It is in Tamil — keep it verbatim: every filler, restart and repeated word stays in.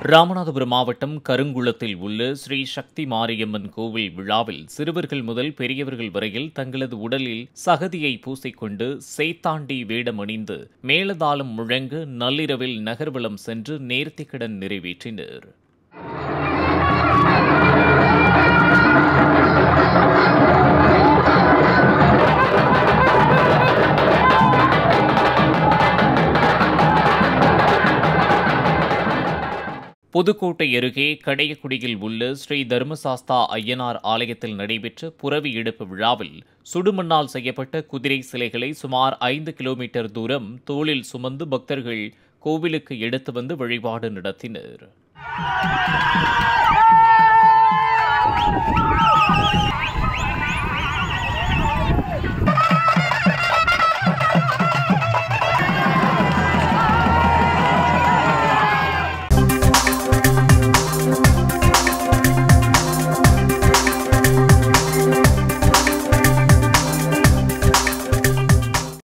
ராமநாதபுரம் மாவட்டம் கருங்குளத்தில் உள்ள ஸ்ரீ சக்தி மாரியம்மன் கோவில் விழாவில் சிறுவர்கள் முதல் பெரியவர்கள் வரையில் தங்களது உடலில் சகதியை பூசிக்கொண்டு சேத்தாண்டி வேடமணிந்து மேளதாளம் முழங்க நள்ளிரவில் நகர்வலம் சென்று நேர்த்திக்கடன் நிறைவேற்றினர். புதுக்கோட்டை அருகே கடையக்குடியில் உள்ள ஸ்ரீ தர்மசாஸ்தா ஐயனார் ஆலயத்தில் நடைபெற்ற புரவி எடுப்பு விழாவில் சுடுமண்ணால் செய்யப்பட்ட குதிரை சிலைகளை சுமார் ஐந்து கிலோமீட்டர் தூரம் தோளில் சுமந்து பக்தர்கள் கோவிலுக்கு எடுத்து வந்து வழிபாடு நடத்தினர்.